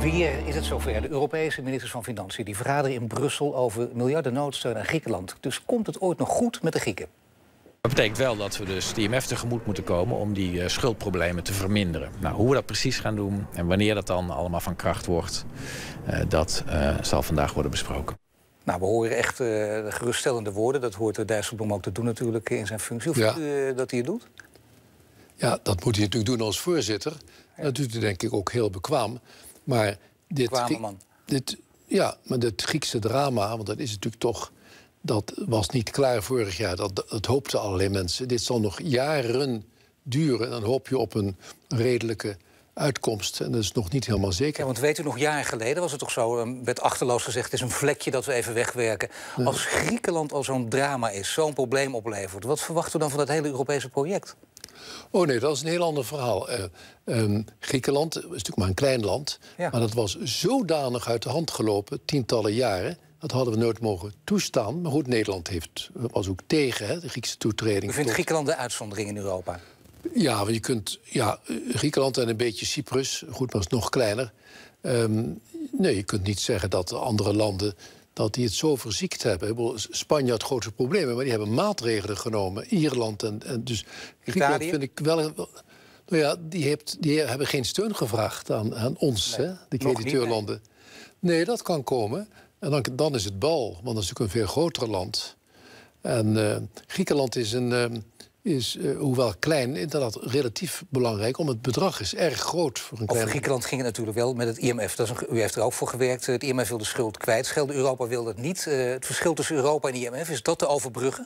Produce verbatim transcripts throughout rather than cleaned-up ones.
Weer is het zover. De Europese ministers van Financiën die vergaderen in Brussel over miljarden noodsteun aan Griekenland. Dus komt het ooit nog goed met de Grieken? Dat betekent wel dat we dus de I M F tegemoet moeten komen om die uh, schuldproblemen te verminderen. Nou, hoe we dat precies gaan doen en wanneer dat dan allemaal van kracht wordt, uh, dat uh, zal vandaag worden besproken. Nou, we horen echt uh, geruststellende woorden. Dat hoort Dijsselbloem ook te doen natuurlijk in zijn functie. Hoe vindt u uh, dat hij het doet? Ja, dat moet hij natuurlijk doen als voorzitter. Ja. Dat doet hij denk ik ook heel bekwaam. Maar dit, Bekwame man. Dit, ja, maar dit Griekse drama, want dat is natuurlijk toch... dat was niet klaar vorig jaar, dat, dat hoopten allerlei mensen. Dit zal nog jaren duren en dan hoop je op een redelijke uitkomst. En dat is nog niet helemaal zeker. Ja, want weet u nog, jaren geleden was het toch zo... werd achterloos gezegd, het is een vlekje dat we even wegwerken. Ja. Als Griekenland al zo'n drama is, zo'n probleem oplevert... wat verwachten we dan van dat hele Europese project? Oh nee, dat is een heel ander verhaal. Uh, um, Griekenland is natuurlijk maar een klein land... Ja. maar dat was zodanig uit de hand gelopen, tientallen jaren... dat hadden we nooit mogen toestaan. Maar goed, Nederland heeft, was ook tegen hè, de Griekse toetreding. U vindt tot... Griekenland de uitzondering in Europa? Ja, want je kunt... Ja, Griekenland en een beetje Cyprus, goed, maar is nog kleiner. Um, nee, je kunt niet zeggen dat andere landen... dat die het zo verziekt hebben. Spanje had grote problemen, maar die hebben maatregelen genomen. Ierland en, en dus... Griekenland vind ik wel... Nou ja, die, heeft, die hebben geen steun gevraagd aan, aan ons, nee, hè, de crediteurlanden. Nee. nee, dat kan komen. En dan, dan is het bal, want dat is natuurlijk een veel groter land. En uh, Griekenland is, een, uh, is uh, hoewel klein, inderdaad relatief belangrijk... omdat het bedrag is erg groot voor een klein... Over Griekenland ging het natuurlijk wel met het I M F. Dat is een, u heeft er ook voor gewerkt. Het I M F wil de schuld kwijtschelden. Europa wil dat niet. Uh, het verschil tussen Europa en I M F, is dat te overbruggen?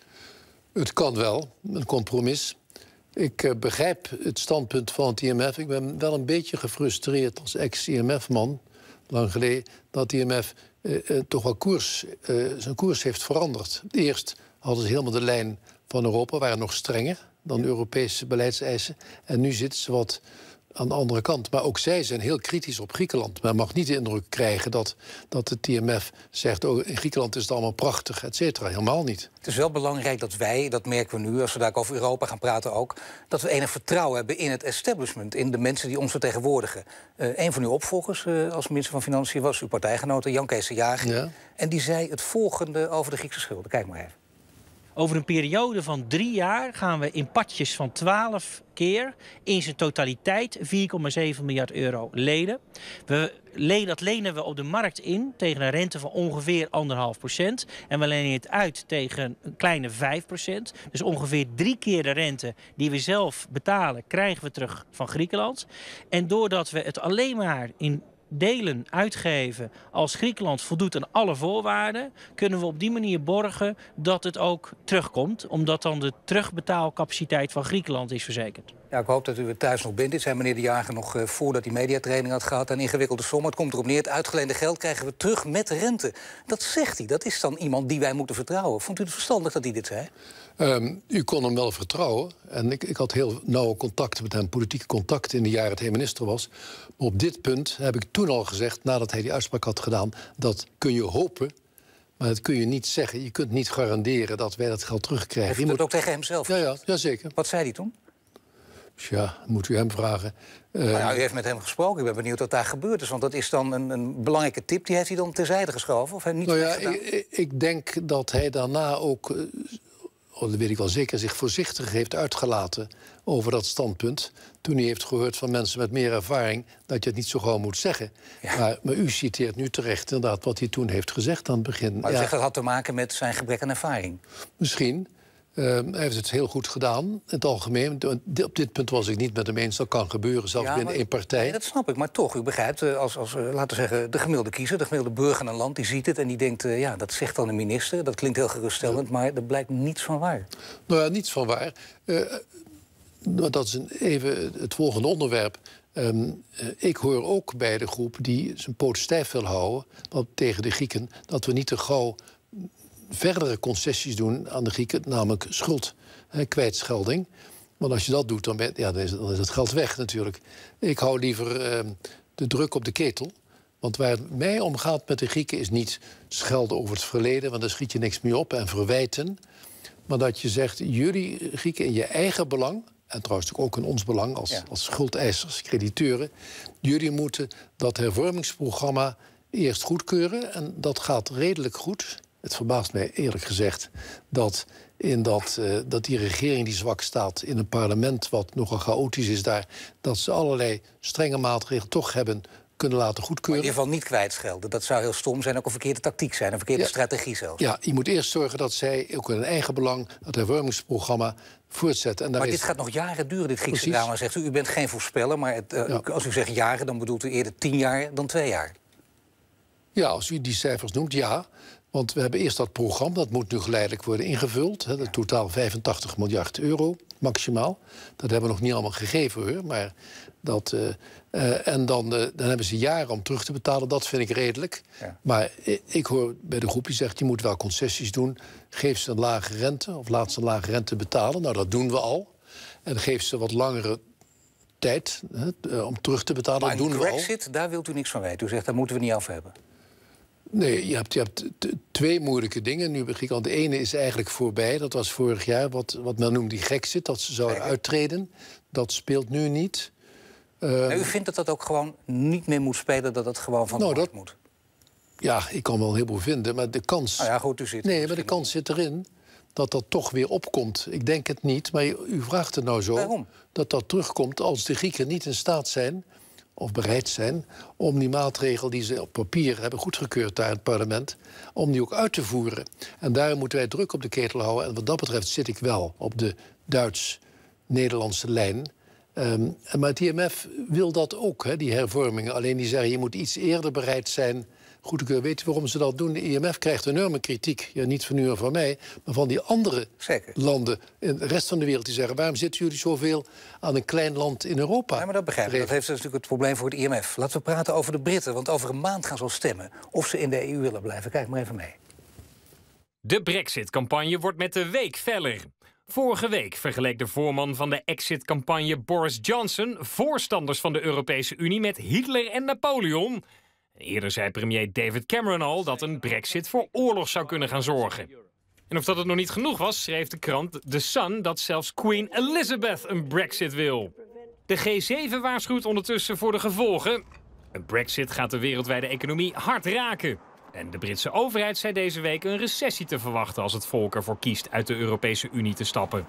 Het kan wel, een compromis. Ik uh, begrijp het standpunt van het I M F. Ik ben wel een beetje gefrustreerd als ex-I M F-man... lang geleden, dat de I M F uh, uh, toch wel koers, uh, zijn koers heeft veranderd. Eerst hadden ze helemaal de lijn van Europa, waren nog strenger dan de Europese beleidseisen. En nu zitten ze wat aan de andere kant. Maar ook zij zijn heel kritisch op Griekenland. Men mag niet de indruk krijgen dat, dat het I M F zegt... oh, in Griekenland is het allemaal prachtig, et cetera. Helemaal niet. Het is wel belangrijk dat wij, dat merken we nu... als we daar over Europa gaan praten ook... dat we enig vertrouwen hebben in het establishment... in de mensen die ons vertegenwoordigen. Uh, een van uw opvolgers uh, als minister van Financiën... was uw partijgenote Jan Kees de Jager. Ja. En die zei het volgende over de Griekse schulden. Kijk maar even. Over een periode van drie jaar gaan we in patjes van twaalf keer... in zijn totaliteit vier komma zeven miljard euro lenen. We leen, dat lenen we op de markt in tegen een rente van ongeveer anderhalf procent. En we lenen het uit tegen een kleine vijf procent. Dus ongeveer drie keer de rente die we zelf betalen... krijgen we terug van Griekenland. En doordat we het alleen maar in... delen uitgeven als Griekenland voldoet aan alle voorwaarden... kunnen we op die manier borgen dat het ook terugkomt... omdat dan de terugbetaalcapaciteit van Griekenland is verzekerd. Ja, ik hoop dat u er thuis nog bent. Dit zei meneer De Jager nog uh, voordat hij mediatraining had gehad. Een ingewikkelde som. Het komt erop neer, het uitgeleende geld krijgen we terug met rente. Dat zegt hij. Dat is dan iemand die wij moeten vertrouwen. Vond u het verstandig dat hij dit zei? Um, u kon hem wel vertrouwen. En ik, ik had heel nauwe contacten met hem, politieke contacten... in de jaren dat hij minister was. Maar op dit punt heb ik toen al gezegd, nadat hij die uitspraak had gedaan... dat kun je hopen, maar dat kun je niet zeggen. Je kunt niet garanderen dat wij dat geld terugkrijgen. Heeft u dat moet... ook tegen hemzelf? Ja, ja, ja, zeker. Wat zei hij toen? Ja, moet u hem vragen. Uh, nou, u heeft met hem gesproken. Ik ben benieuwd wat daar gebeurd is. Want dat is dan een, een belangrijke tip. Die heeft hij dan terzijde geschoven? Of hij niet nou ja, ik, ik denk dat hij daarna ook... Uh, oh, dat weet ik wel zeker, zich voorzichtig heeft uitgelaten over dat standpunt. Toen hij heeft gehoord van mensen met meer ervaring... dat je het niet zo gauw moet zeggen. Ja. Maar, maar u citeert nu terecht inderdaad wat hij toen heeft gezegd aan het begin. Maar u ja. zegt dat had te maken met zijn gebrek aan ervaring? Misschien. Uh, hij heeft het heel goed gedaan, in het algemeen. Op dit punt was ik niet met hem eens. Dat kan gebeuren, zelfs ja, binnen één partij. Nee, dat snap ik, maar toch, u begrijpt, als, als laten we zeggen, de gemiddelde kiezer... de gemiddelde burger in een land, die ziet het en die denkt... Uh, ja, dat zegt dan een minister, dat klinkt heel geruststellend... Ja. maar er blijkt niets van waar. Nou ja, niets van waar. Uh, dat is een, even het volgende onderwerp. Um, uh, ik hoor ook bij de groep die zijn poot stijf wil houden... dat, tegen de Grieken, dat we niet te gauw... verdere concessies doen aan de Grieken, namelijk schuld, hè, kwijtschelding. Want als je dat doet, dan, ben, ja, dan, is, dan is het geld weg natuurlijk. Ik hou liever uh, de druk op de ketel. Want waar het mij om gaat met de Grieken is niet schelden over het verleden... want daar schiet je niks meer op, en verwijten. Maar dat je zegt, jullie Grieken in je eigen belang... en trouwens ook in ons belang als, Ja. als schuldeisers, crediteuren, jullie moeten dat hervormingsprogramma eerst goedkeuren. En dat gaat redelijk goed. Het verbaast mij eerlijk gezegd dat, in dat, uh, dat die regering die zwak staat in een parlement wat nogal chaotisch is daar, dat ze allerlei strenge maatregelen toch hebben kunnen laten goedkeuren. In ieder geval niet kwijtschelden. Dat zou heel stom zijn, ook een verkeerde tactiek zijn, een verkeerde Ja. strategie zelfs. Ja, je moet eerst zorgen dat zij ook in hun eigen belang het hervormingsprogramma voortzetten. En daar Maar is... dit gaat nog jaren duren, dit Griekse Precies. drama, zegt u. U bent geen voorspeller, maar het, uh, Ja. als u zegt jaren, dan bedoelt u eerder tien jaar dan twee jaar. Ja, als u die cijfers noemt, ja. Want we hebben eerst dat programma, dat moet nu geleidelijk worden ingevuld. Hè, dat totaal vijfentachtig miljard euro, maximaal. Dat hebben we nog niet allemaal gegeven, hoor. Maar dat, uh, uh, en dan, uh, dan hebben ze jaren om terug te betalen. Dat vind ik redelijk. Ja. Maar ik, ik hoor bij de groep die zegt, je moet wel concessies doen. Geef ze een lage rente, of laat ze een lage rente betalen. Nou, dat doen we al. En geef ze wat langere tijd hè, om terug te betalen. Maar dat een doen we al. Brexit, daar wilt u niks van weten. U zegt, daar moeten we niet over hebben. Nee, je hebt, je hebt t- twee moeilijke dingen. Nu begin ik al. De ene is eigenlijk voorbij. Dat was vorig jaar wat, wat men noemt die Grexit. Dat ze zouden Zeker. uittreden. Dat speelt nu niet. Uh, Nou, u vindt dat dat ook gewoon niet meer moet spelen, dat het gewoon van de Nou, markt dat- moet? ja, ik kan wel een heleboel vinden. Maar de kans... Nou ja, goed, u zit... nee, maar de kans zit erin dat dat toch weer opkomt. Ik denk het niet, maar u u vraagt het nou zo. Waarom? Dat dat terugkomt als de Grieken niet in staat zijn, of bereid zijn, om die maatregel die ze op papier hebben goedgekeurd daar in het parlement, om die ook uit te voeren. En daar moeten wij druk op de ketel houden. En wat dat betreft zit ik wel op de Duits-Nederlandse lijn. Um, maar het I M F wil dat ook, hè, die hervormingen. Alleen die zeggen, je moet iets eerder bereid zijn goed te keuren. Weet je waarom ze dat doen? De I M F krijgt enorme kritiek. Ja, niet van u en van mij, maar van die andere Zeker. landen in de rest van de wereld. Die zeggen, waarom zitten jullie zoveel aan een klein land in Europa? Ja, maar dat begrijp ik. Dat heeft natuurlijk het probleem voor het I M F. Laten we praten over de Britten, want over een maand gaan ze al stemmen of ze in de E U willen blijven. Kijk maar even mee. De Brexit-campagne wordt met de week feller. Vorige week vergeleek de voorman van de exit-campagne Boris Johnson voorstanders van de Europese Unie met Hitler en Napoleon. Eerder zei premier David Cameron al dat een Brexit voor oorlog zou kunnen gaan zorgen. En of dat het nog niet genoeg was, schreef de krant The Sun dat zelfs Queen Elizabeth een Brexit wil. De G zeven waarschuwt ondertussen voor de gevolgen. Een Brexit gaat de wereldwijde economie hard raken. En de Britse overheid zei deze week een recessie te verwachten als het volk ervoor kiest uit de Europese Unie te stappen.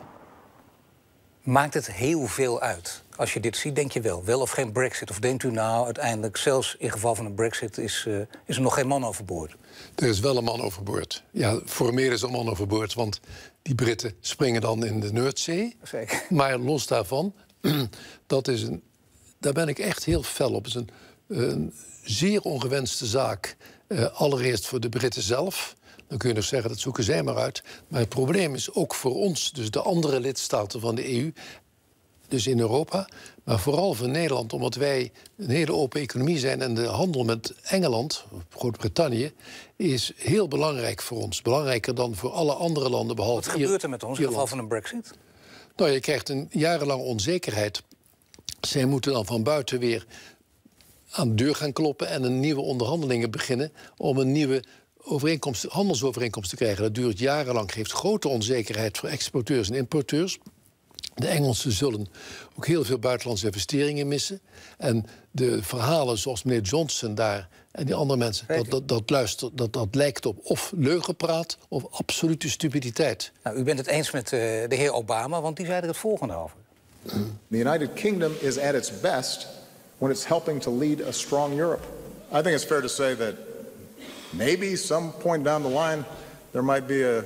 Maakt het heel veel uit? Als je dit ziet, denk je wel, wel of geen Brexit? Of denkt u nou uiteindelijk, zelfs in geval van een Brexit, is, uh, is er nog geen man overboord? Er is wel een man overboord. Ja, formeel is er een man overboord, want die Britten springen dan in de Noordzee. Zeker. Maar los daarvan, dat is een, daar ben ik echt heel fel op. Het is een, een zeer ongewenste zaak. Uh, allereerst voor de Britten zelf. Dan kun je nog zeggen, dat zoeken zij maar uit. Maar het probleem is ook voor ons, dus de andere lidstaten van de E U, dus in Europa, maar vooral voor Nederland, omdat wij een hele open economie zijn en de handel met Engeland, Groot-Brittannië, is heel belangrijk voor ons. Belangrijker dan voor alle andere landen, behalve Wat gebeurt er met ons in Ierland. geval van een Brexit? Nou, je krijgt een jarenlang onzekerheid. Zij moeten dan van buiten weer aan de deur gaan kloppen en een nieuwe onderhandelingen beginnen om een nieuwe overeenkomst, handelsovereenkomst te krijgen. Dat duurt jarenlang, geeft grote onzekerheid voor exporteurs en importeurs. De Engelsen zullen ook heel veel buitenlandse investeringen missen. En de verhalen zoals meneer Johnson daar en die andere mensen, dat, dat, dat, luistert, dat, dat lijkt op of leugenpraat of absolute stupiditeit. Nou, u bent het eens met uh, de heer Obama, want die zei er het volgende over. The United Kingdom is at its best when it's helping to lead a strong Europe. I think it's fair to say that maybe some point down the line there might be a,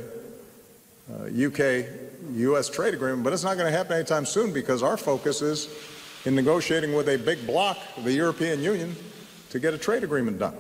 a U K U S trade agreement, but it's not going to happen anytime soon because our focus is in negotiating with a big bloc, the European Union, to get a trade agreement done.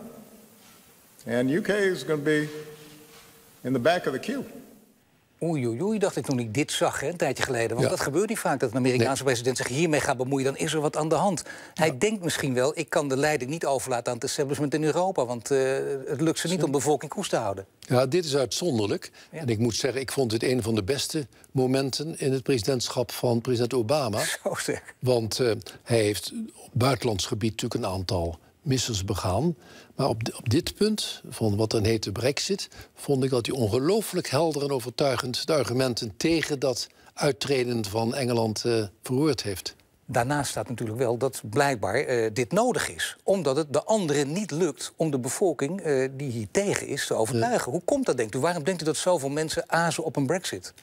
And U K is going to be in the back of the queue. Oei, oei, oei, dacht ik toen ik dit zag, hè, een tijdje geleden. Want Ja. dat gebeurt niet vaak, dat een Amerikaanse Nee. president zich hiermee gaat bemoeien. Dan is er wat aan de hand. Hij denkt misschien wel, ik kan de leiding niet overlaten aan het establishment in Europa. Want uh, het lukt ze niet om de bevolking koest te houden. Ja, dit is uitzonderlijk. Ja. En ik moet zeggen, ik vond dit een van de beste momenten in het presidentschap van president Obama. Zo zeg. Want uh, hij heeft op buitenlands gebied natuurlijk een aantal missers begaan. Maar op, op dit punt, van wat dan heet de Brexit, vond ik dat hij ongelooflijk helder en overtuigend de argumenten tegen dat uittreden van Engeland uh, verwoord heeft. Daarnaast staat natuurlijk wel dat blijkbaar uh, dit nodig is. Omdat het de anderen niet lukt om de bevolking uh, die hier tegen is te overtuigen. Ja. Hoe komt dat, denkt u? Waarom denkt u dat zoveel mensen azen op een Brexit?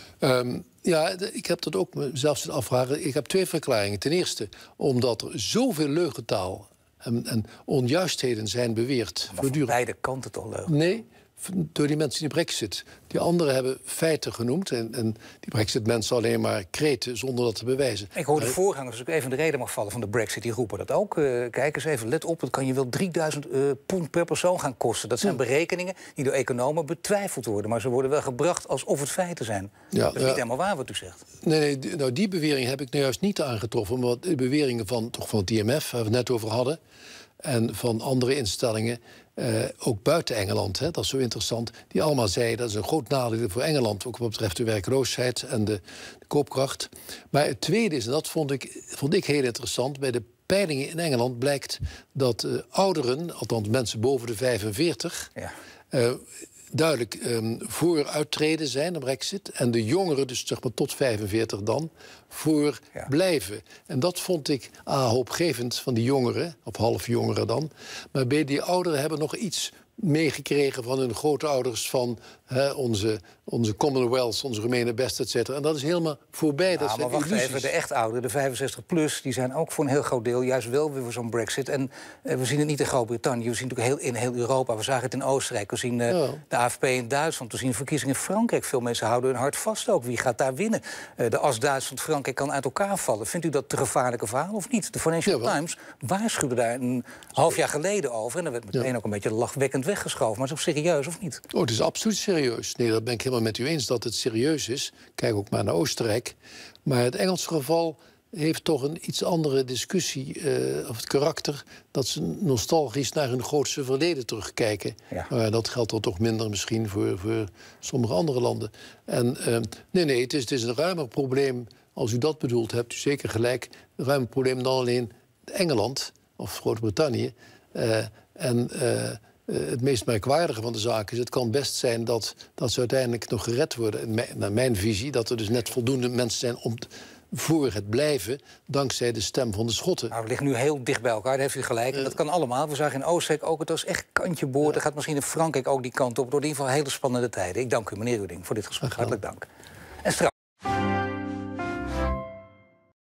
Um, ja, ik heb dat ook zelfs in afvragen. Ik heb twee verklaringen. Ten eerste, omdat er zoveel leugentaal en, en onjuistheden zijn beweerd. Maar van beide kanten toch leugen? Nee, door die mensen die Brexit. Die anderen hebben feiten genoemd. En, en die Brexit-mensen alleen maar kreten zonder dat te bewijzen. Ik hoor de voorgangers, als ik even de reden mag vallen van de Brexit, die roepen dat ook. Uh, kijk eens even, let op, het kan je wel drieduizend uh, pond per persoon gaan kosten. Dat zijn ja. berekeningen die door economen betwijfeld worden. Maar ze worden wel gebracht alsof het feiten zijn. Ja, dat is ja. niet helemaal waar wat u zegt. Nee, nee die, nou, die bewering heb ik nou juist niet aangetroffen. Maar de beweringen van, toch van het I M F, waar we het net over hadden, en van andere instellingen, uh, ook buiten Engeland, hè, dat is zo interessant, die allemaal zeiden dat is een groot nadeel voor Engeland, ook wat betreft de werkloosheid en de, de koopkracht. Maar het tweede is, en dat vond ik, vond ik heel interessant, bij de peilingen in Engeland blijkt dat uh, ouderen, althans mensen boven de vijfenveertig, ja. uh, duidelijk um, voor uittreden zijn, de Brexit. En de jongeren, dus zeg maar tot vijfenveertig dan, voor ja. blijven. En dat vond ik ah, hoopgevend van die jongeren, of half jongeren dan. Maar bij die ouderen hebben nog iets meegekregen van hun grootouders, van hè, onze, onze Commonwealth, onze gemene best, et cetera. En dat is helemaal voorbij. Ja, dat maar wacht illusies. even, de echt ouderen, de vijfenzestig plus, die zijn ook voor een heel groot deel juist wel weer voor zo'n Brexit. En uh, we zien het niet in Groot-Brittannië, we zien het natuurlijk heel, in heel Europa. We zagen het in Oostenrijk, we zien uh, ja. de A F P in Duitsland, we zien verkiezingen in Frankrijk. Veel mensen houden hun hart vast ook. Wie gaat daar winnen? Uh, de as Duitsland-Frankrijk kan uit elkaar vallen. Vindt u dat te gevaarlijke verhaal of niet? De Financial ja, Times waarschuwde daar een half jaar geleden over. En dan werd meteen ja. ook een beetje lachwekkend weggeschoven. Maar is het serieus of niet? Oh, het is absoluut serieus. Nee, dat ben ik helemaal met u eens dat het serieus is. Kijk ook maar naar Oostenrijk. Maar het Engelse geval heeft toch een iets andere discussie, uh, of het karakter, dat ze nostalgisch naar hun grootste verleden terugkijken. Ja. Maar dat geldt dan toch minder misschien voor, voor sommige andere landen. En uh, nee, nee, het is, het is een ruimer probleem. Als u dat bedoelt, hebt u zeker gelijk. Een ruimer probleem dan alleen Engeland of Groot-Brittannië. Uh, en uh, Uh, het meest merkwaardige van de zaak is, het kan best zijn dat, dat ze uiteindelijk nog gered worden. Mijn, naar mijn visie, dat er dus net voldoende mensen zijn om t, voor het blijven, dankzij de stem van de Schotten. Nou, we liggen nu heel dicht bij elkaar, daar heeft u gelijk. En dat kan allemaal. We zagen in Oostenrijk ook, het was echt kantje boord. Er gaat misschien in Frankrijk ook die kant op. Door in ieder geval hele spannende tijden. Ik dank u, meneer Ruding, voor dit gesprek. Hartelijk dank. En straks